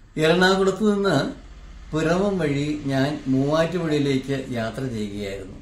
എറണാകുളത്ത് നിന്ന് പിറവം വഴി ഞാൻ മൂവാറ്റുപുഴയിലേക്ക് യാത്ര ചെയ്യുകയായിരുന്നു.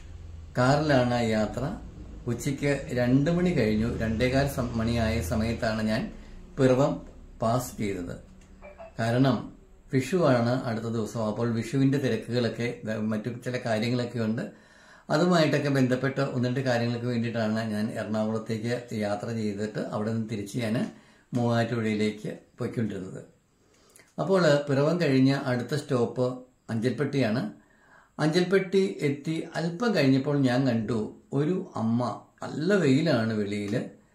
കാറിലാണ് യാത്ര. ഉച്ചയ്ക്ക് 2 മണി കഴിഞ്ഞു. 2:15 മണിയായ സമയത്താണ് ഞാൻ പിറവം പാസ് ചെയ്തത്. കാരണം വിഷുവാണ് അടുത്ത ദിവസം. അപ്പോൾ വിഷുവിന്റെ തിരക്കുകളൊക്കെ മറ്റു ചില കാര്യങ്ങളൊക്കെ ഉണ്ട്. അതുമായിട്ടൊക്കെ ബന്ധപ്പെട്ട് 1-2 കാര്യങ്ങൾക്ക് വേണ്ടിയിട്ടാണ് ഞാൻ എറണാകുളത്തേക്ക് യാത്ര ചെയ്തിട്ട് അവിടെ നിന്ന് തിരിച്ച് ഞാൻ മൂവാറ്റുപുഴയിലേക്ക് പോയിക്കൊണ്ടിരുന്നത്. അപ്പോൾ പിറവം കഴിഞ്ഞ അടുത്ത സ്റ്റോപ്പ് അഞ്ചൽപ്പെട്ടിയാണ്. അഞ്ചൽപ്പെട്ടി എത്തി അല്പം കഴിഞ്ഞപ്പോൾ ഞാൻ കണ്ടു ഒരു അമ്മ. നല്ല വെയിലാണ് വെളിയിൽ.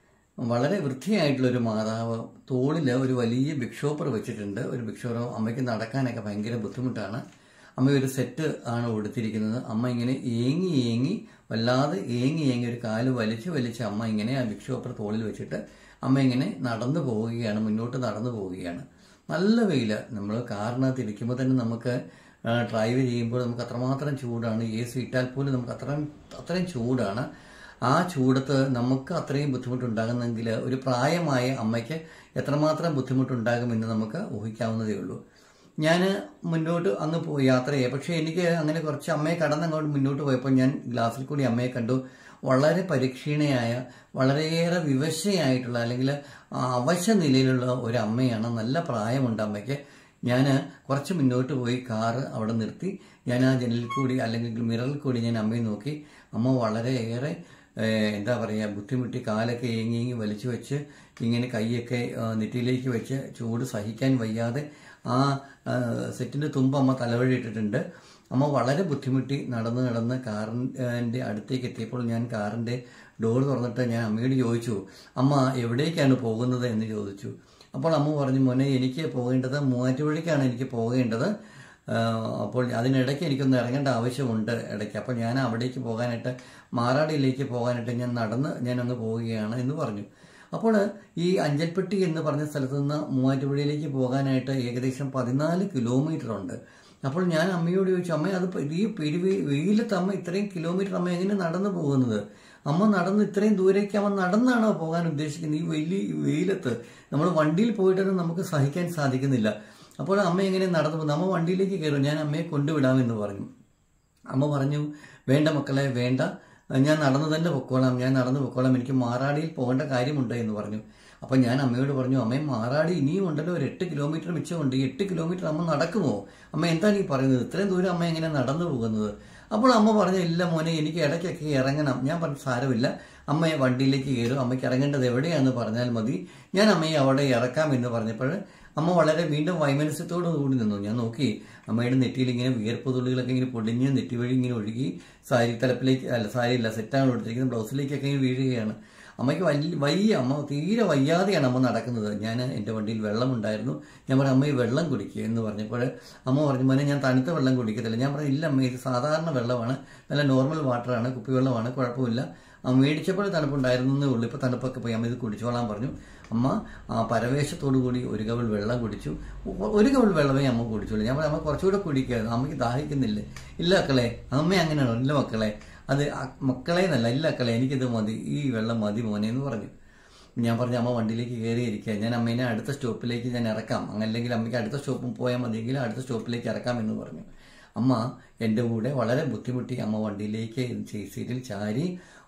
വളരെ വൃത്തിയായിട്ടുള്ളൊരു മാതാവ് തോളിൽ ഒരു വലിയ ബിഗ് ഷോപ്പർ വെച്ചിട്ടുണ്ട്. ഒരു ബിഗ് ഷോപ്പർ. അമ്മയ്ക്ക് നടക്കാനൊക്കെ ഭയങ്കര ബുദ്ധിമുട്ടാണ്. അമ്മ ഒരു സെറ്റ് ആണ് കൊടുത്തിരിക്കുന്നത്. അമ്മ ഇങ്ങനെ ഏങ്ങി വല്ലാതെ ഏങ്ങി ഒരു കാല് വലിച്ച് അമ്മ ഇങ്ങനെ ആ ബിഗ് ഷോപ്പർ തോളിൽ വെച്ചിട്ട് അമ്മ ഇങ്ങനെ നടന്നു പോവുകയാണ്, മുന്നോട്ട് നടന്നു പോവുകയാണ്. നല്ല വെയില്. നമ്മൾ കാറിനകത്ത് ഇരിക്കുമ്പോൾ തന്നെ നമുക്ക് ഡ്രൈവ് ചെയ്യുമ്പോൾ നമുക്ക് അത്രമാത്രം ചൂടാണ്. AC ഇട്ടാൽ പോലും നമുക്ക് അത്രയും ചൂടാണ്. ആ ചൂടത്ത് നമുക്ക് അത്രയും ബുദ്ധിമുട്ടുണ്ടാകുന്നെങ്കിൽ ഒരു പ്രായമായ അമ്മയ്ക്ക് എത്രമാത്രം ബുദ്ധിമുട്ടുണ്ടാകുമെന്ന് നമുക്ക് ഊഹിക്കാവുന്നതേ ഉള്ളൂ. ഞാൻ മുന്നോട്ട് അങ്ങ് പോയി യാത്ര ചെയ്യാം. പക്ഷെ എനിക്ക് അങ്ങനെ കുറച്ച് അമ്മയെ കടന്നങ്ങോട്ട് മുന്നോട്ട് പോയപ്പോൾ ഞാൻ ഗ്ലാസ്സിൽ കൂടി അമ്മയെ കണ്ടു. വളരെ പരിക്ഷീണയായ, വളരെയേറെ വിവശയായിട്ടുള്ള അല്ലെങ്കിൽ അവശ നിലയിലുള്ള ഒരു അമ്മയാണ്. നല്ല പ്രായമുണ്ട് അമ്മയ്ക്ക്. ഞാൻ കുറച്ച് മുന്നോട്ട് പോയി കാറ് അവിടെ നിർത്തി. ഞാൻ ആ ജനലിൽ കൂടി അല്ലെങ്കിൽ മിററിൽ കൂടി ഞാൻ അമ്മയെ നോക്കി. അമ്മ വളരെയേറെ എന്താ പറയുക, ബുദ്ധിമുട്ടി കാലൊക്കെ ഏങ്ങി വലിച്ചു വെച്ച് ഇങ്ങനെ കൈയൊക്കെ നെറ്റിയിലേക്ക് വെച്ച് ചൂട് സഹിക്കാൻ വയ്യാതെ ആ സെറ്റിന്റെ തുമ്പ് അമ്മ തലവഴിയിട്ടിട്ടുണ്ട്. അമ്മ വളരെ ബുദ്ധിമുട്ടി നടന്ന് കാറിന്റെ അടുത്തേക്ക് എത്തിയപ്പോൾ ഞാൻ കാറിന്റെ ഡോർ തുറന്നിട്ട് ഞാൻ അമ്മയോട് ചോദിച്ചു, അമ്മ എവിടേക്കാണ് പോകുന്നത് എന്ന് ചോദിച്ചു. അപ്പോൾ അമ്മ പറഞ്ഞു, മോനെ എനിക്ക് പോകേണ്ടത് മൂവാറ്റുപുഴയ്ക്കാണ് എനിക്ക് പോകേണ്ടത്. അപ്പോൾ അതിനിടയ്ക്ക് എനിക്കൊന്ന് ഇറങ്ങേണ്ട ആവശ്യമുണ്ട് ഇടയ്ക്ക്. അപ്പോൾ ഞാൻ അവിടേക്ക് പോകാനായിട്ട്, മാറാടിയിലേക്ക് പോകാനായിട്ട് ഞാൻ അങ്ങ് പോവുകയാണ് എന്ന് പറഞ്ഞു. അപ്പോൾ ഈ അഞ്ചൽപ്പെട്ടി എന്ന് പറഞ്ഞ സ്ഥലത്ത് നിന്ന് മൂവാറ്റുപുഴയിലേക്ക് പോകാനായിട്ട് ഏകദേശം 14 കിലോമീറ്റർ ഉണ്ട്. അപ്പോൾ ഞാൻ അമ്മയോട് ചോദിച്ചു, അമ്മ അത് ഈ വെയിലത്ത് അമ്മ ഇത്രയും കിലോമീറ്റർ അമ്മ എങ്ങനെ നടന്നു പോകുന്നത്? അമ്മ നടന്ന് ഇത്രയും ദൂരേക്ക് അമ്മ നടന്നാണോ പോകാൻ ഉദ്ദേശിക്കുന്നത്? ഈ വലിയ വെയിലത്ത് നമ്മൾ വണ്ടിയിൽ പോയിട്ടൊന്നും നമുക്ക് സഹിക്കാൻ സാധിക്കുന്നില്ല. അപ്പോൾ അമ്മ എങ്ങനെ നടന്നു പോകുന്നത്? അമ്മ വണ്ടിയിലേക്ക് കയറും, ഞാൻ അമ്മയെ കൊണ്ടുവിടാമെന്ന് പറഞ്ഞു. അമ്മ പറഞ്ഞു, വേണ്ട മക്കളെ വേണ്ട, ഞാൻ നടന്നു തന്നെ പൊക്കോളാം, എനിക്ക് മാറാടിയിൽ പോകേണ്ട കാര്യമുണ്ട് എന്ന് പറഞ്ഞു. അപ്പം ഞാൻ അമ്മയോട് പറഞ്ഞു, അമ്മയെ മാറാടി ഇനിയും ഉണ്ടല്ലോ, ഒരു 8 കിലോമീറ്റർ മിച്ചമുണ്ട്. ഈ 8 കിലോമീറ്റർ അമ്മ നടക്കുമോ? അമ്മ എന്താണ് ഈ പറയുന്നത്? ഇത്രയും ദൂരം അമ്മ എങ്ങനെ നടന്നു പോകുന്നത്? അപ്പോൾ അമ്മ പറഞ്ഞു, ഇല്ല മോനെ, എനിക്ക് ഇടയ്ക്കൊക്കെ ഇറങ്ങണം. ഞാൻ പറഞ്ഞു, സാരമില്ല, അമ്മയെ വണ്ടിയിലേക്ക് കയറും, അമ്മയ്ക്ക് ഇറങ്ങേണ്ടത് എവിടെയാണെന്ന് പറഞ്ഞാൽ മതി, ഞാൻ അമ്മയെ അവിടെ ഇറക്കാം എന്ന് പറഞ്ഞപ്പോൾ അമ്മ വളരെ വീണ്ടും വൈമനസ്യത്തോടു കൂടി നിന്നു. ഞാൻ നോക്കി, അമ്മയുടെ നെറ്റിയിൽ ഇങ്ങനെ വിയർപ്പ് തുള്ളികളൊക്കെ ഇങ്ങനെ പൊടിഞ്ഞ് നെറ്റി വഴി ഇങ്ങനെ ഒഴുകി സാരി തലപ്പിലേക്ക്, സാരിയില്ല, സെറ്റാണ് കൊടുത്തിരിക്കുന്നത്, ബ്ലൗസിലേക്കൊക്കെ ഇങ്ങനെ വീഴുകയാണ്. അമ്മയ്ക്ക് അമ്മ തീരെ വയ്യാതെയാണ് അമ്മ നടക്കുന്നത്. ഞാൻ എൻ്റെ വണ്ടിയിൽ വെള്ളമുണ്ടായിരുന്നു. ഞാൻ പറഞ്ഞു, അമ്മ ഈ വെള്ളം കുടിക്കുക എന്ന് പറഞ്ഞപ്പോൾ അമ്മ പറഞ്ഞു, മോനെ ഞാൻ തണുത്ത വെള്ളം കുടിക്കത്തില്ല. ഞാൻ പറഞ്ഞു, ഇല്ല അമ്മ, ഇത് സാധാരണ വെള്ളമാണ്, നല്ല നോർമൽ വാട്ടറാണ്, കുപ്പിവെള്ളമാണ്, കുഴപ്പമില്ല. മേടിച്ചപ്പോൾ തണുപ്പുണ്ടായിരുന്നേ ഉള്ളൂ, ഇപ്പോൾ തണുപ്പൊക്കെ പോയി, അമ്മ ഇത് കുടിച്ചോളാൻ പറഞ്ഞു. അമ്മ പരവേശത്തോടു കൂടി ഒരു കവിൾ വെള്ളം കുടിച്ചു. ഒരു കവിൾ വെള്ളമേ അമ്മ കുടിച്ചോളൂ. ഞാൻ പറഞ്ഞു, അമ്മ കുറച്ചുകൂടെ കുടിക്കുക, അമ്മയ്ക്ക് ദാഹിക്കുന്നില്ലേ? ഇല്ല മക്കളെ. അമ്മ അങ്ങനെയാണോ? ഇല്ല മക്കളെ, അത് മക്കളെ എന്നല്ല, ഇല്ല മക്കളെ, എനിക്കിത് മതി, ഈ വെള്ളം മതി മോനെ എന്ന് പറഞ്ഞു. ഞാൻ പറഞ്ഞു, അമ്മ വണ്ടിയിലേക്ക് കയറിയിരിക്കുക, ഞാൻ അമ്മേനെ അടുത്ത സ്റ്റോപ്പിലേക്ക് ഞാൻ ഇറക്കാം, അല്ലെങ്കിൽ അമ്മയ്ക്ക് അടുത്ത സ്റ്റോപ്പിൽ പോയാൽ മതിയെങ്കിൽ അടുത്ത സ്റ്റോപ്പിലേക്ക് ഇറക്കാം എന്ന് പറഞ്ഞു. അമ്മ എൻ്റെ കൂടെ വളരെ ബുദ്ധിമുട്ടി അമ്മ വണ്ടിയിലേക്ക് സീറ്റിൽ ചാരി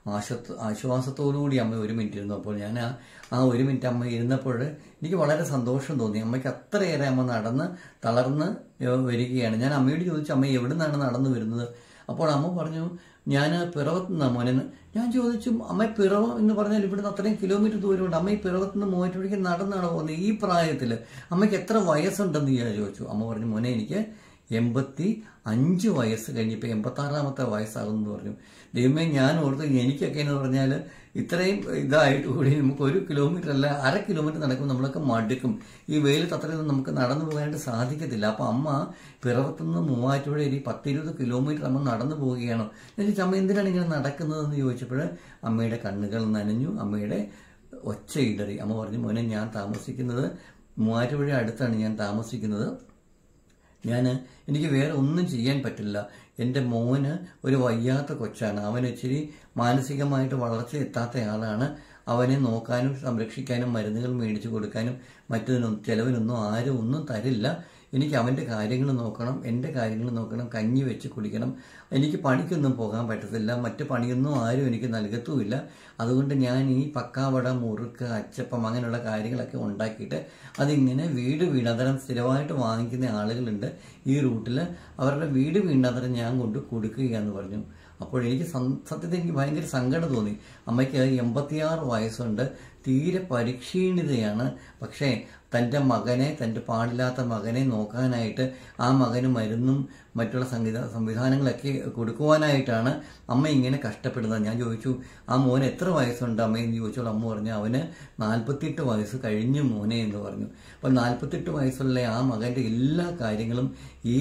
ആശ്വാസത്തോടുകൂടി അമ്മ 1 മിനിറ്റ് ഇരുന്നു. അപ്പോൾ ഞാൻ ആ 1 മിനിറ്റ് അമ്മ ഇരുന്നപ്പോൾ എനിക്ക് വളരെ സന്തോഷം തോന്നി. അമ്മയ്ക്ക് അത്രയേറെ അമ്മ നടന്ന് തളർന്ന് വരികയാണ്. ഞാൻ അമ്മയോട് ചോദിച്ചു, അമ്മ എവിടെ നിന്നാണ് നടന്നു വരുന്നത്? അപ്പോൾ അമ്മ പറഞ്ഞു, ഞാൻ പിറവത്ത് നിന്നാണ് മോനെന്ന്. ഞാൻ ചോദിച്ചു, അമ്മ പിറവം എന്ന് പറഞ്ഞാൽ ഇവിടുന്ന് അത്രയും കിലോമീറ്റർ ദൂരമുണ്ട്, അമ്മ ഈ പിറവത്ത് നിന്ന് മൂവാറ്റുപുഴയ്ക്ക് നടന്നാണ് പോകുന്നത്, ഈ പ്രായത്തിൽ അമ്മയ്ക്ക് എത്ര വയസ്സുണ്ടെന്ന് ഞാൻ ചോദിച്ചു. അമ്മ പറഞ്ഞു, മോനെ എനിക്ക് 85 വയസ്സ് കഴിഞ്ഞപ്പോൾ 86ാമത്തെ വയസ്സാകുമെന്ന് പറഞ്ഞു. ദൈവമേ, ഞാൻ ഓർത്ത് എനിക്കൊക്കെ എന്ന് പറഞ്ഞാൽ ഇത്രയും ഇതായിട്ട് കൂടി നമുക്ക് 1 കിലോമീറ്റർ അല്ല 1/2 കിലോമീറ്റർ നടക്കുമ്പോൾ നമ്മളൊക്കെ മടുക്കും. ഈ വെയിലത്ത് അത്രയൊന്നും നമുക്ക് നടന്നു പോകാനായിട്ട് സാധിക്കത്തില്ല. അപ്പോൾ അമ്മ പിറവത്തുനിന്ന് മൂവാറ്റുപുഴ 10-20 കിലോമീറ്റർ അമ്മ നടന്നു പോവുകയാണോ? ഞാൻ ചോദിച്ചു, അമ്മ എന്തിനാണ് ഇങ്ങനെ നടക്കുന്നതെന്ന് ചോദിച്ചപ്പോൾ അമ്മയുടെ കണ്ണുകൾ നനഞ്ഞു, അമ്മയുടെ ഒച്ചയിടറി. അമ്മ പറഞ്ഞു, മോനെ, ഞാൻ താമസിക്കുന്നത് മൂവാറ്റുപുഴ അടുത്താണ് ഞാൻ താമസിക്കുന്നത്. എനിക്ക് വേറെ ഒന്നും ചെയ്യാൻ പറ്റില്ല. എൻ്റെ മോന് ഒരു വയ്യാത്ത കൊച്ചാണ്, അവൻ ഇച്ചിരി മാനസികമായിട്ട് വളർച്ച എത്താത്ത ആളാണ്. അവനെ നോക്കാനും സംരക്ഷിക്കാനും മരുന്നുകൾ മേടിച്ചു കൊടുക്കാനും മറ്റൊന്നും ചെലവിനൊന്നും ആരും ഒന്നും തരില്ല. എനിക്ക് അവൻ്റെ കാര്യങ്ങൾ നോക്കണം, എൻ്റെ കാര്യങ്ങൾ നോക്കണം, കഞ്ഞി വെച്ച് കുടിക്കണം. എനിക്ക് പണിക്കൊന്നും പോകാൻ പറ്റത്തില്ല, മറ്റ് പണിയൊന്നും ആരും എനിക്ക് നൽകത്തുമില്ല. അതുകൊണ്ട് ഞാൻ ഈ പക്കാവട, മുറുക്ക്, അച്ചപ്പം അങ്ങനെയുള്ള കാര്യങ്ങളൊക്കെ ഉണ്ടാക്കിയിട്ട് അതിങ്ങനെ വീട് വീണതരം സ്ഥിരമായിട്ട് വാങ്ങിക്കുന്ന ആളുകളുണ്ട് ഈ റൂട്ടിൽ, അവരുടെ വീട് വീണതരം ഞാൻ കൊണ്ട് കൊടുക്കുകയെന്ന് പറഞ്ഞു. അപ്പോൾ എനിക്ക് സത്യത്തിൽ എനിക്ക് ഭയങ്കര സങ്കടം തോന്നി. അമ്മയ്ക്ക് 86 വയസ്സുണ്ട്, തീരെ പരിക്ഷീണിതയാണ്. പക്ഷേ തൻ്റെ മകനെ, തൻ്റെ പാടില്ലാത്ത മകനെ നോക്കാനായിട്ട് ആ മകന് മരുന്നും മറ്റുള്ള സംവിധാനങ്ങളൊക്കെ കൊടുക്കുവാനായിട്ടാണ് അമ്മ ഇങ്ങനെ കഷ്ടപ്പെടുന്നത്. ഞാൻ ചോദിച്ചു, ആ മോന് എത്ര വയസ്സുണ്ട് അമ്മയെന്ന് ചോദിച്ചോളൂ. അമ്മ പറഞ്ഞു, അവന് 48 വയസ്സ് കഴിഞ്ഞു മോനെ എന്ന് പറഞ്ഞു. അപ്പോൾ 48 വയസ്സുള്ള ആ മകൻ്റെ എല്ലാ കാര്യങ്ങളും ഈ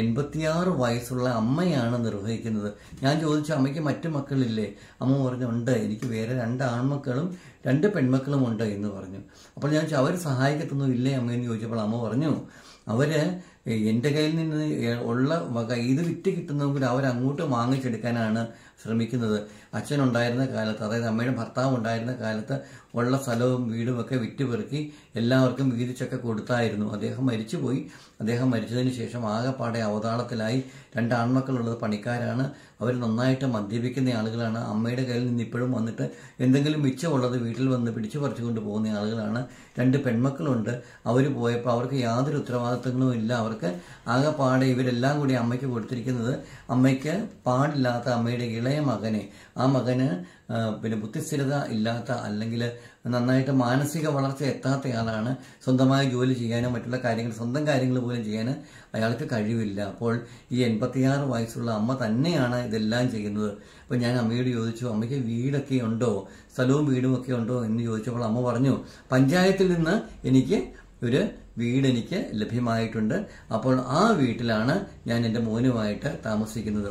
86 വയസ്സുള്ള അമ്മയാണ് നിർവഹിക്കുന്നത്. ഞാൻ ചോദിച്ചു, അമ്മയ്ക്ക് മറ്റു മക്കളില്ലേ? അമ്മ പറഞ്ഞു, ഉണ്ട്, എനിക്ക് വേറെ 2 ആൺമക്കളും 2 പെൺമക്കളും ഉണ്ട് എന്ന് പറഞ്ഞു. അപ്പോൾ ഞാൻ ചോദിച്ചു, അവർ സഹായിക്കത്തൊന്നും ഇല്ലേ അമ്മയെന്ന് ചോദിച്ചപ്പോൾ അമ്മ പറഞ്ഞു, അവര് എൻ്റെ കയ്യിൽ നിന്ന് ഉള്ള വക ഇത് വിറ്റ് കിട്ടുന്നെങ്കിൽ അവരങ്ങോട്ട് വാങ്ങിച്ചെടുക്കാനാണ് ശ്രമിക്കുന്നത്. അച്ഛനുണ്ടായിരുന്ന കാലത്ത്, അതായത് അമ്മയുടെ ഭർത്താവ് ഉണ്ടായിരുന്ന കാലത്ത് ഉള്ള സ്ഥലവും വീടും ഒക്കെ വിറ്റ് പെറുക്കി എല്ലാവർക്കും വീതിച്ചൊക്കെ കൊടുത്തായിരുന്നു. അദ്ദേഹം മരിച്ചുപോയി. അദ്ദേഹം മരിച്ചതിന് ശേഷം ആകെപ്പാടെ അവതാളത്തിലായി. 2 ആൺമക്കളുള്ളത് പണിക്കാരാണ്, അവർ നന്നായിട്ട് മദ്യപിക്കുന്ന ആളുകളാണ്. അമ്മയുടെ കയ്യിൽ നിന്ന് ഇപ്പോഴും വന്നിട്ട് എന്തെങ്കിലും മിച്ചമുള്ളത് വീട്ടിൽ വന്ന് പിടിച്ചു പറിച്ചുകൊണ്ട് പോകുന്ന ആളുകളാണ്. 2 പെൺമക്കളുണ്ട്. അവർ പോയപ്പോൾ അവർക്ക് യാതൊരു ഉത്തരവാദിത്തങ്ങളും ഇല്ല. അവർക്ക് ആകെപ്പാടെ ഇവരെല്ലാം കൂടി അമ്മയ്ക്ക് കൊടുത്തിരിക്കുന്നത്, അമ്മയ്ക്ക് പാടില്ലാത്ത അമ്മയുടെ ഇളയ മകനെ, ആ മകന് പിന്നെ ബുദ്ധിസ്ഥിരത ഇല്ലാത്ത, അല്ലെങ്കിൽ നന്നായിട്ട് മാനസിക വളർച്ച എത്താത്തയാളാണ്. സ്വന്തമായി ജോലി ചെയ്യാനോ മറ്റുള്ള കാര്യങ്ങൾ, സ്വന്തം കാര്യങ്ങൾ പോലും ചെയ്യാൻ അയാൾക്ക് കഴിവില്ല. അപ്പോൾ ഈ 86 വയസ്സുള്ള അമ്മ തന്നെയാണ് ഇതെല്ലാം ചെയ്യുന്നത്. അപ്പോൾ ഞാൻ അമ്മയോട് ചോദിച്ചു, അമ്മയ്ക്ക് വീടൊക്കെ ഉണ്ടോ, സ്ഥലവും വീടും ഒക്കെ ഉണ്ടോ എന്ന് ചോദിച്ചപ്പോൾ അമ്മ പറഞ്ഞു, പഞ്ചായത്തിൽ നിന്ന് എനിക്ക് ഒരു വീട് എനിക്ക് ലഭ്യമായിട്ടുണ്ട്. അപ്പോൾ ആ വീട്ടിലാണ് ഞാൻ എൻ്റെ മോനുമായിട്ട് താമസിക്കുന്നത്.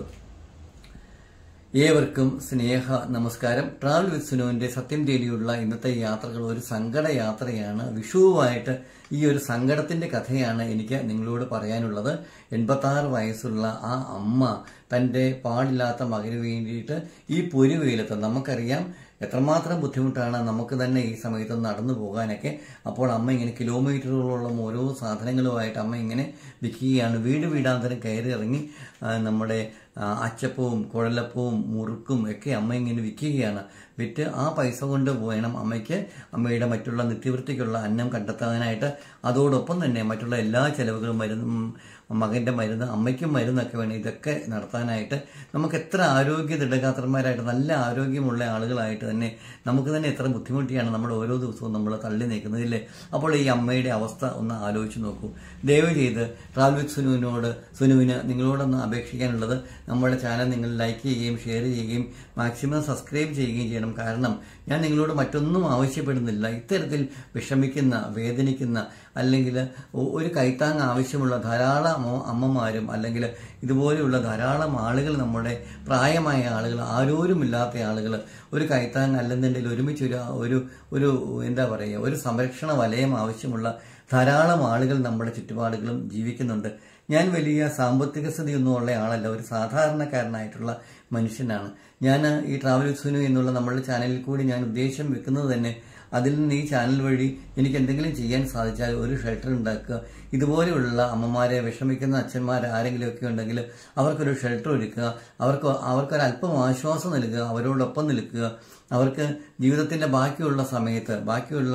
ഏവർക്കും സ്നേഹ നമസ്കാരം. ട്രാവൽ വിത്ത് സുനുവിന്റെ സത്യം തേടിയുള്ള ഇന്നത്തെ യാത്രകൾ ഒരു സങ്കട യാത്രയാണ്. വിഷുവുമായിട്ട് ഈ ഒരു സങ്കടത്തിന്റെ കഥയാണ് എനിക്ക് നിങ്ങളോട് പറയാനുള്ളത്. 86 വയസ്സുള്ള ആ അമ്മ തന്റെ പാടില്ലാത്ത മകന് വേണ്ടിയിട്ട് ഈ പൊരുവെയിലത്ത്, നമുക്കറിയാം എത്രമാത്രം ബുദ്ധിമുട്ടാണ് നമുക്ക് തന്നെ ഈ സമയത്ത് നടന്നു പോകാനൊക്കെ. അപ്പോൾ അമ്മ ഇങ്ങനെ കിലോമീറ്ററുകളോളം ഓരോ സാധനങ്ങളുമായിട്ട് അമ്മ ഇങ്ങനെ വിൽക്കുകയാണ്. വീട് വീടാന്തരം കയറി ഇറങ്ങി നമ്മുടെ അച്ചപ്പവും കുഴലപ്പവും മുറുക്കും ഒക്കെ അമ്മ ഇങ്ങനെ വിൽക്കുകയാണ്. വിറ്റ് ആ പൈസ കൊണ്ട് വേണം അമ്മയ്ക്ക് അമ്മയുടെ മറ്റുള്ള നിത്യവൃത്തിക്കുള്ള അന്നം കണ്ടെത്താനായിട്ട്. അതോടൊപ്പം തന്നെ മറ്റുള്ള എല്ലാ ചെലവുകളും, മരുന്നും, മകന്റെ മരുന്ന്, അമ്മയ്ക്കും മരുന്നൊക്കെ വേണം ഇതൊക്കെ നടത്താനായിട്ട്. നമുക്ക് എത്ര ആരോഗ്യ ദൃഢഗാത്രന്മാരായിട്ട് നല്ല ആരോഗ്യമുള്ള ആളുകളായിട്ട് തന്നെ നമുക്ക് തന്നെ എത്ര ബുദ്ധിമുട്ടിയാണ് നമ്മൾ ഓരോ ദിവസവും നമ്മൾ തള്ളി നീക്കുന്നതില്ലേ. അപ്പോൾ ഈ അമ്മയുടെ അവസ്ഥ ഒന്ന് ആലോചിച്ച് നോക്കൂ. ദയവ് ചെയ്ത് ട്രാവൽ വിത്ത് സുനുവിന് നിങ്ങളോടൊന്ന് അപേക്ഷിക്കാനുള്ളത്, നമ്മുടെ ചാനൽ നിങ്ങൾ ലൈക്ക് ചെയ്യുകയും ഷെയർ ചെയ്യുകയും മാക്സിമം സബ്സ്ക്രൈബ് ചെയ്യുകയും ചെയ്യണം. കാരണം ഞാൻ നിങ്ങളോട് മറ്റൊന്നും ആവശ്യപ്പെടുന്നില്ല. ഇത്തരത്തിൽ വിഷമിക്കുന്ന, വേദനിക്കുന്ന, അല്ലെങ്കിൽ ഒരു കൈത്താങ് ആവശ്യമുള്ള ധാരാളം അമ്മമാരും അല്ലെങ്കിൽ ഇതുപോലെയുള്ള ധാരാളം ആളുകൾ, നമ്മുടെ പ്രായമായ ആളുകൾ, ആരോരുമില്ലാത്ത ആളുകൾ, ഒരു കൈത്താങ് അല്ലെന്നുണ്ടെങ്കിൽ ഒരുമിച്ച് ഒരു എന്താ പറയുക, ഒരു സംരക്ഷണ വലയം ആവശ്യമുള്ള ധാരാളം ആളുകൾ നമ്മുടെ ചുറ്റുപാടുകളും ജീവിക്കുന്നുണ്ട്. ഞാൻ വലിയ സാമ്പത്തിക സ്ഥിതിയൊന്നും ഉള്ള ആളല്ല, ഒരു സാധാരണക്കാരനായിട്ടുള്ള മനുഷ്യനാണ്. ഞാൻ ഈ ട്രാവൽ വിത്ത് സുനു എന്നുള്ള നമ്മളുടെ ചാനലിൽ കൂടി ഞാൻ ഉദ്ദേശം വെക്കുന്നത് തന്നെ, അതിൽ നിന്ന് ഈ ചാനൽ വഴി എനിക്ക് എന്തെങ്കിലും ചെയ്യാൻ സാധിച്ചാൽ ഒരു ഷെൽട്ടർ ഉണ്ടാക്കുക, ഇതുപോലെയുള്ള അമ്മമാരെ, വിഷമിക്കുന്ന അച്ഛന്മാർ ആരെങ്കിലുമൊക്കെ ഉണ്ടെങ്കിൽ അവർക്കൊരു ഷെൽട്ടർ ഒരുക്കുക, അവർക്കൊരല്പം ആശ്വാസം നൽകുക, അവരോടൊപ്പം നിൽക്കുക. അവർക്ക് ജീവിതത്തിന്റെ ബാക്കിയുള്ള സമയത്ത്, ബാക്കിയുള്ള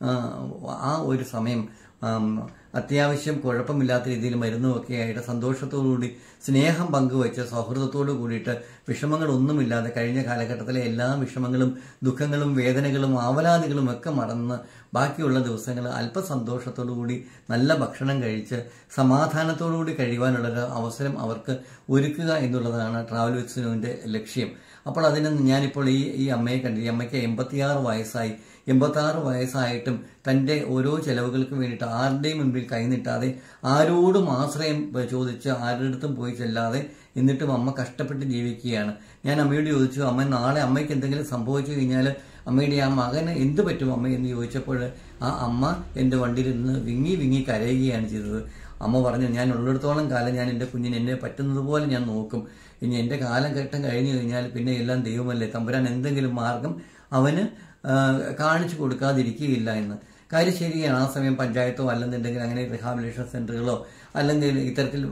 ആ ഒരു സമയം അത്യാവശ്യം കുഴപ്പമില്ലാത്ത രീതിയിൽ മരുന്നുമൊക്കെ ആയിട്ട് സന്തോഷത്തോടുകൂടി സ്നേഹം പങ്കുവെച്ച് സൗഹൃദത്തോടു കൂടിയിട്ട് വിഷമങ്ങളൊന്നുമില്ലാതെ കഴിഞ്ഞ കാലഘട്ടത്തിലെ എല്ലാ വിഷമങ്ങളും ദുഃഖങ്ങളും വേദനകളും ആവലാതികളും ഒക്കെ മറന്ന് ബാക്കിയുള്ള ദിവസങ്ങൾ അല്പസന്തോഷത്തോടു കൂടി നല്ല ഭക്ഷണം കഴിച്ച് സമാധാനത്തോടുകൂടി കഴിയുവാനുള്ളൊരു അവസരം അവർക്ക് ഒരുക്കുക എന്നുള്ളതാണ് ട്രാവൽ വിത്ത് സുനുവിന്റെ ലക്ഷ്യം. അപ്പോൾ അതിന് ഞാനിപ്പോൾ ഈ അമ്മയെ കണ്ടു. ഈ അമ്മയ്ക്ക് 86 വയസ്സായി. 86 വയസ്സായിട്ടും തന്റെ ഓരോ ചെലവുകൾക്ക് വേണ്ടിയിട്ട് ആരുടെയും മുൻപിൽ കൈനീട്ടാതെ, ആരോടും ആശ്രയം ചോദിച്ച് ആരുടെ അടുത്തും പോയി ചെല്ലാതെ, എന്നിട്ടും അമ്മ കഷ്ടപ്പെട്ട് ജീവിക്കുകയാണ്. ഞാൻ അമ്മയോട് ചോദിച്ചു, അമ്മ നാളെ അമ്മയ്ക്ക് എന്തെങ്കിലും സംഭവിച്ചു കഴിഞ്ഞാൽ അമ്മയുടെ ആ മകന് എന്ത് പറ്റും അമ്മ എന്ന് ചോദിച്ചപ്പോൾ ആ അമ്മ എൻ്റെ വണ്ടിയിലിരുന്ന് വിങ്ങി വിങ്ങി കരയുകയാണ് ചെയ്തത്. അമ്മ പറഞ്ഞു, ഞാൻ ഉള്ളിടത്തോളം കാലം ഞാൻ എൻ്റെ കുഞ്ഞിന് എന്നെ പറ്റുന്നത് പോലെ ഞാൻ നോക്കും. ഇനി എൻ്റെ കാലഘട്ടം കഴിഞ്ഞു കഴിഞ്ഞാൽ പിന്നെ എല്ലാം ദൈവമല്ലേ, തമ്പുരാൻ എന്തെങ്കിലും മാർഗം അവന് കാണിച്ചു കൊടുക്കാതിരിക്കുകയില്ല എന്ന്. കാര്യം ശരിയാണ്. ആ സമയം പഞ്ചായത്തോ അല്ലെന്നുണ്ടെങ്കിൽ അങ്ങനെ റിഹാബിലിറ്റേഷൻ സെന്ററുകളോ അല്ലെങ്കിൽ ഇത്തരത്തിൽ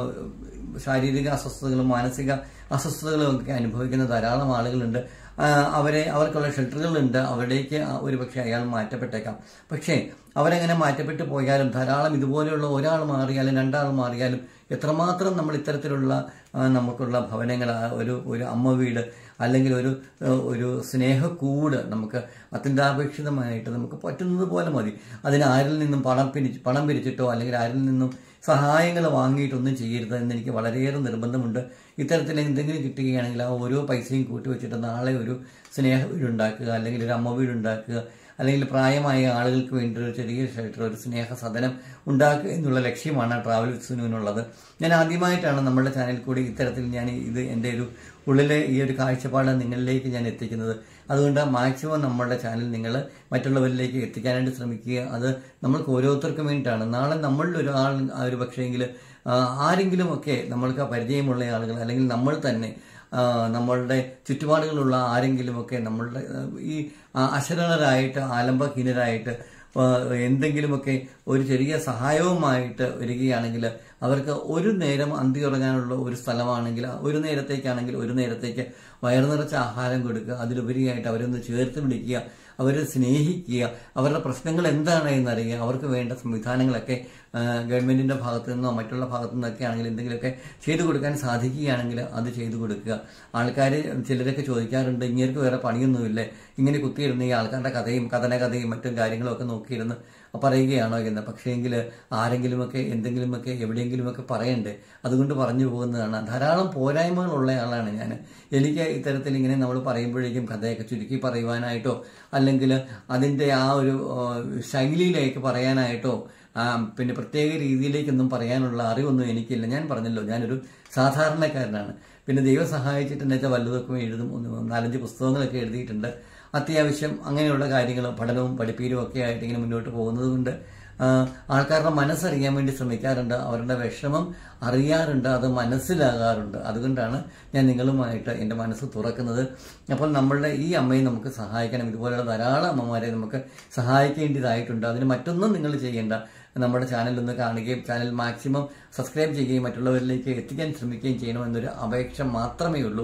ശാരീരിക അസ്വസ്ഥതകളും മാനസിക അസ്വസ്ഥതകളും ഒക്കെ അനുഭവിക്കുന്ന ധാരാളം ആളുകളുണ്ട്. അവർക്കുള്ള ഷെൽട്ടറുകളുണ്ട്. അവിടേക്ക് ഒരുപക്ഷെ അയാൾ മാറ്റപ്പെട്ടേക്കാം. പക്ഷേ അവരങ്ങനെ മാറ്റപ്പെട്ടു പോയാലും ധാരാളം ഇതുപോലെയുള്ള ഒരാൾ മാറിയാലും രണ്ടാൾ മാറിയാലും എത്രമാത്രം നമ്മൾ ഇത്തരത്തിലുള്ള നമുക്കുള്ള ഭവനങ്ങൾ, ഒരു അമ്മ വീട് അല്ലെങ്കിൽ ഒരു സ്നേഹക്കൂട് നമുക്ക് അത്യന്താപേക്ഷിതമായിട്ട് നമുക്ക് പറ്റുന്നത് പോലെ മതി. അതിന് ആരിൽ നിന്നും പണം പിരിച്ചിട്ടോ അല്ലെങ്കിൽ ആരിൽ നിന്നും സഹായങ്ങൾ വാങ്ങിയിട്ടൊന്നും ചെയ്യരുത് എന്ന് എനിക്ക് വളരെയേറെ നിർബന്ധമുണ്ട്. ഇത്തരത്തിൽ എന്തെങ്കിലും കിട്ടുകയാണെങ്കിൽ ആ ഓരോ പൈസയും കൂട്ടി വെച്ചിട്ട് നാളെ ഒരു സ്നേഹ വീടുണ്ടാക്കുക അല്ലെങ്കിൽ ഒരു അമ്മ വീടുണ്ടാക്കുക അല്ലെങ്കിൽ പ്രായമായ ആളുകൾക്ക് വേണ്ടി ഒരു ചെറിയ ഷെൽട്ടർ, ഒരു സ്നേഹ സദനം ഉണ്ടാക്കുക എന്നുള്ള ലക്ഷ്യമാണ് ട്രാവൽ വിത്ത് സുനുവിനുള്ളത്. ഞാൻ ആദ്യമായിട്ടാണ് നമ്മുടെ ചാനൽ കൂടി ഇത്തരത്തിൽ ഞാൻ എൻ്റെ ഒരു ഉള്ളിലെ ഈ ഒരു കാഴ്ചപ്പാട് നിങ്ങളിലേക്ക് ഞാൻ എത്തിക്കുന്നത്. അതുകൊണ്ട് മാക്സിമം നമ്മളുടെ ചാനൽ നിങ്ങൾ മറ്റുള്ളവരിലേക്ക് എത്തിക്കാനായിട്ട് ശ്രമിക്കുക. അത് നമ്മൾക്ക് ഓരോരുത്തർക്കും വേണ്ടിയിട്ടാണ്. നാളെ നമ്മളിൽ ഒരാൾ ഒരു പക്ഷേങ്കിൽ ആരെങ്കിലുമൊക്കെ നമ്മൾക്ക് പരിചയമുള്ള ആളുകൾ അല്ലെങ്കിൽ നമ്മൾ തന്നെ നമ്മളുടെ ചുറ്റുപാടുകളുള്ള ആരെങ്കിലുമൊക്കെ നമ്മളുടെ ഈ അശരണരായിട്ട് ആലംബഹീനരായിട്ട് എന്തെങ്കിലുമൊക്കെ ഒരു ചെറിയ സഹായവുമായിട്ട് വരികയാണെങ്കിൽ അവർക്ക് ഒരു നേരം അന്തി ഉറങ്ങാനുള്ള ഒരു സ്ഥലമാണെങ്കിൽ ഒരു നേരത്തേക്ക് വയറു നിറച്ച ആഹാരം കൊടുക്കുക. അതിലുപരിയായിട്ട് അവരൊന്ന് ചേർത്ത് പിടിക്കുക, അവരെ സ്നേഹിക്കുക, അവരുടെ പ്രശ്നങ്ങൾ എന്താണ് എന്നറിയുക. അവർക്ക് വേണ്ട സംവിധാനങ്ങളൊക്കെ ഗവൺമെന്റിന്റെ ഭാഗത്തു നിന്നോ മറ്റുള്ള ഭാഗത്തു നിന്നൊക്കെ ആണെങ്കിൽ എന്തെങ്കിലുമൊക്കെ ചെയ്തു കൊടുക്കാൻ സാധിക്കുകയാണെങ്കിൽ അത് ചെയ്തു കൊടുക്കുക. ആൾക്കാർ ചിലരൊക്കെ ചോദിക്കാറുണ്ട്, ഇങ്ങേർക്ക് വേറെ പണിയൊന്നുമില്ലേ, ഇങ്ങനെ കുത്തിയിരുന്ന് ഈ ആൾക്കാരുടെ കഥനകഥയും മറ്റും കാര്യങ്ങളൊക്കെ നോക്കിയിരുന്ന് പറയുകയാണോ എന്ന്. പക്ഷേങ്കിൽ ആരെങ്കിലുമൊക്കെ എന്തെങ്കിലുമൊക്കെ എവിടെയെങ്കിലുമൊക്കെ പറയണ്ടേ, അതുകൊണ്ട് പറഞ്ഞു പോകുന്നതാണ്. ധാരാളം പോരായ്മകളുള്ള ആളാണ് ഞാൻ. എനിക്ക് ഇത്തരത്തിൽ ഇങ്ങനെ നമ്മൾ പറയുമ്പോഴേക്കും കഥയൊക്കെ ചുരുക്കി പറയുവാനായിട്ടോ അല്ലെങ്കിൽ അതിൻ്റെ ആ ഒരു ശൈലിയിലേക്ക് പറയാനായിട്ടോ പിന്നെ പ്രത്യേക രീതിയിലേക്കൊന്നും പറയാനുള്ള അറിവൊന്നും എനിക്കില്ല. ഞാൻ പറഞ്ഞല്ലോ, ഞാനൊരു സാധാരണക്കാരനാണ്. പിന്നെ ദൈവം സഹായിച്ചിട്ട് എന്നു വെച്ചാൽ വല്ലതൊക്കെ എഴുതും, 4-5 പുസ്തകങ്ങളൊക്കെ എഴുതിയിട്ടുണ്ട്. അത്യാവശ്യം അങ്ങനെയുള്ള കാര്യങ്ങളും പഠനവും പഠിപ്പീരും ഒക്കെ ആയിട്ട് ഇങ്ങനെ മുന്നോട്ട് പോകുന്നത് കൊണ്ട് ആൾക്കാരുടെ മനസ്സറിയാൻ വേണ്ടി ശ്രമിക്കാറുണ്ട്, അവരുടെ വിഷമം അറിയാറുണ്ട്, അത് മനസ്സിലാകാറുണ്ട്. അതുകൊണ്ടാണ് ഞാൻ നിങ്ങളുമായിട്ട് എൻ്റെ മനസ്സ് തുറക്കുന്നത്. അപ്പോൾ നമ്മളുടെ ഈ അമ്മയെ നമുക്ക് സഹായിക്കണം. ഇതുപോലെയുള്ള ധാരാളം അമ്മമാരെ നമുക്ക് സഹായിക്കേണ്ടതായിട്ടുണ്ട്. അതിന് മറ്റൊന്നും നിങ്ങൾ ചെയ്യേണ്ട. നമ്മുടെ ചാനലൊന്ന് കാണുകയും ചാനൽ മാക്സിമം സബ്സ്ക്രൈബ് ചെയ്യുകയും മറ്റുള്ളവരിലേക്ക് എത്തിക്കാൻ ശ്രമിക്കുകയും ചെയ്യണമെന്നൊരു അപേക്ഷ മാത്രമേ ഉള്ളൂ.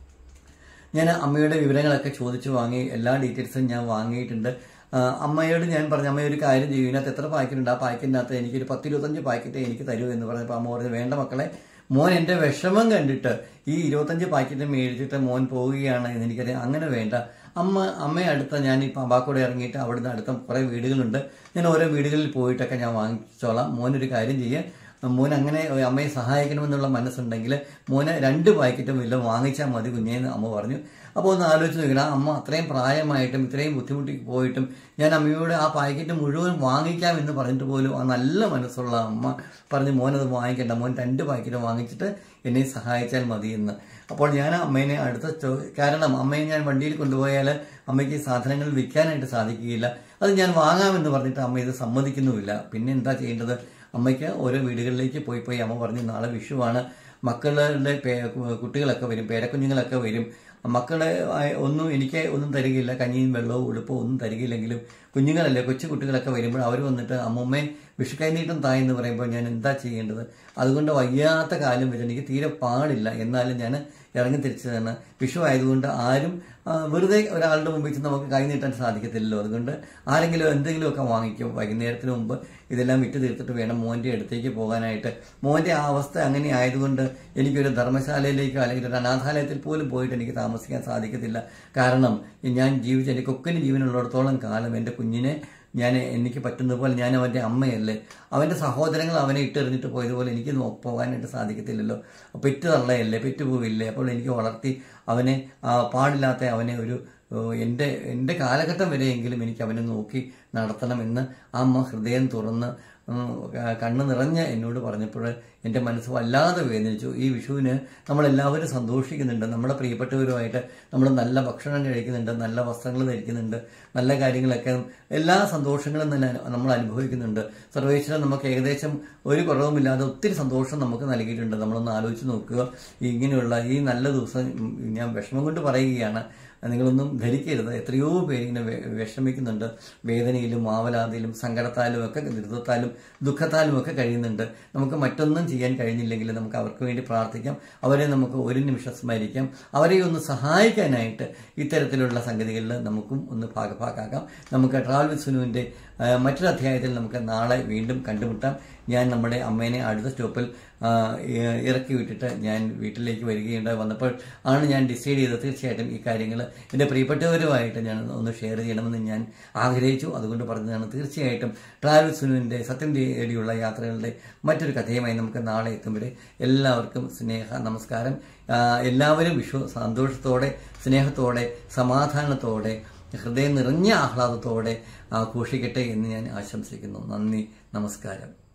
ഞാൻ അമ്മയുടെ വിവരങ്ങളൊക്കെ ചോദിച്ചു വാങ്ങി, എല്ലാ ഡീറ്റെയിൽസും ഞാൻ വാങ്ങിയിട്ടുണ്ട്. അമ്മയോട് ഞാൻ പറഞ്ഞു, അമ്മ ഒരു കാര്യം ചെയ്യും, ഇതിനകത്ത് എത്ര പാക്കറ്റുണ്ട്, ആ പാക്കറ്റിനകത്ത് എനിക്കൊരു 10-25 പാക്കറ്റ് എനിക്ക് തരൂ എന്ന് പറഞ്ഞപ്പോൾ അമ്മ പറഞ്ഞു, വേണ്ട മക്കളെ, മോൻ എൻ്റെ വിഷമം കണ്ടിട്ട് ഈ 25 പാക്കറ്റ് മേടിച്ചിട്ട് മോൻ പോവുകയാണ് എന്ന് എനിക്കറിയാം. അങ്ങനെ വേണ്ട അമ്മയെ അടുത്ത ഞാൻ ഈ പാമ്പാക്കോട് ഇറങ്ങിയിട്ട് അവിടുന്ന് അടുത്ത കുറേ വീടുകളുണ്ട്, ഞാൻ ഓരോ വീടുകളിൽ പോയിട്ടൊക്കെ ഞാൻ വാങ്ങിച്ചോളാം. മോനൊരു കാര്യം ചെയ്യുക, മോൻ അങ്ങനെ അമ്മയെ സഹായിക്കണമെന്നുള്ള മനസ്സുണ്ടെങ്കിൽ മോന് 2 പാക്കറ്റും വല്ലതും വാങ്ങിച്ചാൽ മതി കുഞ്ഞേന്ന് അമ്മ പറഞ്ഞു. അപ്പോൾ ഒന്ന് ആലോചിച്ച് നോക്കണം, അമ്മ അത്രയും പ്രായമായിട്ടും ഇത്രയും ബുദ്ധിമുട്ടി പോയിട്ടും ഞാൻ അമ്മയോട് ആ പാക്കറ്റ് മുഴുവൻ വാങ്ങിക്കാം എന്ന് പറഞ്ഞിട്ട് പോലും ആ നല്ല മനസ്സുള്ള അമ്മ പറഞ്ഞ് മോനത് വാങ്ങിക്കണ്ട, മോൻ 2 പാക്കറ്റ് വാങ്ങിച്ചിട്ട് എന്നെ സഹായിച്ചാൽ മതി എന്ന്. അപ്പോൾ ഞാൻ അമ്മേനെ കാരണം അമ്മയെ ഞാൻ വണ്ടിയിൽ കൊണ്ടുപോയാൽ അമ്മയ്ക്ക് സാധനങ്ങൾ വിൽക്കാനായിട്ട് സാധിക്കുകയില്ല. അത് ഞാൻ വാങ്ങാമെന്ന് പറഞ്ഞിട്ട് അമ്മ ഇത് സമ്മതിക്കുന്നുമില്ല. പിന്നെ എന്താ ചെയ്യേണ്ടത്? അമ്മയ്ക്ക് ഓരോ വീടുകളിലേക്ക് പോയി അമ്മ പറഞ്ഞു, നാളെ വിഷുവാണ്, മക്കളുടെ കുട്ടികളൊക്കെ വരും, പേരക്കുഞ്ഞുങ്ങളൊക്കെ വരും, മക്കളെ എനിക്ക് ഒന്നും തരികയില്ല, കഞ്ഞിയും വെള്ളവും ഉടുപ്പും ഒന്നും തരികയില്ലെങ്കിലും കുഞ്ഞുങ്ങളല്ലേ, കൊച്ചു കുട്ടികളൊക്കെ വരുമ്പോൾ അവർ വന്നിട്ട് അമ്മൂമ്മേ വിഷുക്കൈനീട്ടം തായെന്ന് പറയുമ്പോൾ ഞാൻ എന്താ ചെയ്യേണ്ടത്? അതുകൊണ്ട് വയ്യാത്ത കാലം വെച്ച് എനിക്ക് തീരെ പാടില്ല, എന്നാലും ഞാൻ ഇറങ്ങി തിരിച്ചതാണ്. വിഷു ആയതുകൊണ്ട് ആരും വെറുതെ ഒരാളുടെ മുമ്പിൽ വെച്ച് നമുക്ക് കൈ നീട്ടാൻ സാധിക്കത്തില്ലല്ലോ. അതുകൊണ്ട് ആരെങ്കിലും എന്തെങ്കിലുമൊക്കെ വാങ്ങിക്കും. വൈകുന്നേരത്തിന് മുമ്പ് ഇതെല്ലാം വിറ്റ് തീർത്തിട്ട് വേണം മോൻ്റെ അടുത്തേക്ക് പോകാനായിട്ട്. മോൻ്റെ ആ അവസ്ഥ അങ്ങനെ ആയതുകൊണ്ട് എനിക്കൊരു ധർമ്മശാലയിലേക്കോ അല്ലെങ്കിൽ ഒരു അനാഥാലയത്തിൽ പോലും പോയിട്ട് എനിക്ക് താമസിക്കാൻ സാധിക്കത്തില്ല. കാരണം ഞാൻ എൻ്റെ കൊക്കിന് ജീവനുള്ളിടത്തോളം കാലം എൻ്റെ കുഞ്ഞിനെ എനിക്ക് പറ്റുന്നത് പോലെ ഞാൻ അവൻ്റെ അമ്മയല്ലേ, അവൻ്റെ സഹോദരങ്ങൾ അവനെ ഇട്ടെറിഞ്ഞിട്ട് പോയതുപോലെ എനിക്ക് പോകാനായിട്ട് സാധിക്കത്തില്ലല്ലോ. പെറ്റ് തള്ളയല്ലേ, പെറ്റുപോവില്ലേ. അപ്പോൾ എനിക്ക് വളർത്തി അവനെ പാടില്ലാത്ത അവനെ എൻ്റെ കാലഘട്ടം വരെയെങ്കിലും എനിക്ക് അവനെ നോക്കി നടത്തണമെന്ന് ആ അമ്മ ഹൃദയം തുറന്ന് കണ്ണ് നിറഞ്ഞ് എന്നോട് പറഞ്ഞപ്പോൾ എൻ്റെ മനസ്സ് വല്ലാതെ വേദനിച്ചു. ഈ വിഷുവിന് നമ്മളെല്ലാവരും സന്തോഷിക്കുന്നുണ്ട്, നമ്മുടെ പ്രിയപ്പെട്ടവരുമായിട്ട് നമ്മൾ നല്ല ഭക്ഷണം കഴിക്കുന്നുണ്ട്, നല്ല വസ്ത്രങ്ങൾ ധരിക്കുന്നുണ്ട്, നല്ല കാര്യങ്ങളൊക്കെ എല്ലാ സന്തോഷങ്ങളും തന്നെ നമ്മൾ അനുഭവിക്കുന്നുണ്ട്. സർവേശ്വരൻ നമുക്ക് ഏകദേശം ഒരു കുറവുമില്ലാതെ ഒത്തിരി സന്തോഷം നമുക്ക് നൽകിയിട്ടുണ്ട്. നമ്മളൊന്ന് ആലോചിച്ച് നോക്കുക. ഇങ്ങനെയുള്ള ഈ നല്ല ദിവസം ഞാൻ വിഷമം കൊണ്ട് പറയുകയാണ്, നിങ്ങളൊന്നും ധരിക്കരുത്. എത്രയോ പേര് ഇങ്ങനെ വിഷമിക്കുന്നുണ്ട്, വേദനയിലും ആവലാതിയിലും സങ്കടത്താലും ഒക്കെ, ദുരിതത്താലും ദുഃഖത്താലും ഒക്കെ കഴിയുന്നുണ്ട്. നമുക്ക് മറ്റൊന്നും ചെയ്യാൻ കഴിഞ്ഞില്ലെങ്കിൽ നമുക്ക് അവർക്ക് വേണ്ടി പ്രാർത്ഥിക്കാം, അവരെ നമുക്ക് ഒരു നിമിഷം സ്മരിക്കാം, അവരെ ഒന്ന് സഹായിക്കാനായിട്ട് ഇത്തരത്തിലുള്ള സംഗതികളിൽ നമുക്കും ഒന്ന് ഭാഗഭാക്കാക്കാം. നമുക്ക് ട്രാവൽ വിത്ത് സുനുവിന്റെ മറ്റൊരു അധ്യായത്തിൽ നമുക്ക് നാളെ വീണ്ടും കണ്ടുമുട്ടാം. ഞാൻ നമ്മുടെ അമ്മേനെ അടുത്ത സ്റ്റോപ്പിൽ ഇറക്കി വിട്ടിട്ട് ഞാൻ വീട്ടിലേക്ക് വരികയുണ്ടായി. വന്നപ്പോൾ ആണ് ഞാൻ ഡിസൈഡ് ചെയ്തത് തീർച്ചയായിട്ടും ഈ കാര്യങ്ങൾ എൻ്റെ പ്രിയപ്പെട്ടവരുമായിട്ട് ഞാൻ ഒന്ന് ഷെയർ ചെയ്യണമെന്ന് ഞാൻ ആഗ്രഹിച്ചു. അതുകൊണ്ട് പറഞ്ഞതാണ്. തീർച്ചയായിട്ടും ട്രാവൽ സുനുവിൻ്റെ സത്യം തേടിയുള്ള യാത്രകളുടെ മറ്റൊരു കഥയുമായി നമുക്ക് നാളെ എത്തും വരെ എല്ലാവർക്കും സ്നേഹ നമസ്കാരം. എല്ലാവരും സന്തോഷത്തോടെ, സ്നേഹത്തോടെ, സമാധാനത്തോടെ, ഹൃദയം നിറഞ്ഞ ആഹ്ലാദത്തോടെ ആഘോഷിക്കട്ടെ എന്ന് ഞാൻ ആശംസിക്കുന്നു. നന്ദി, നമസ്കാരം.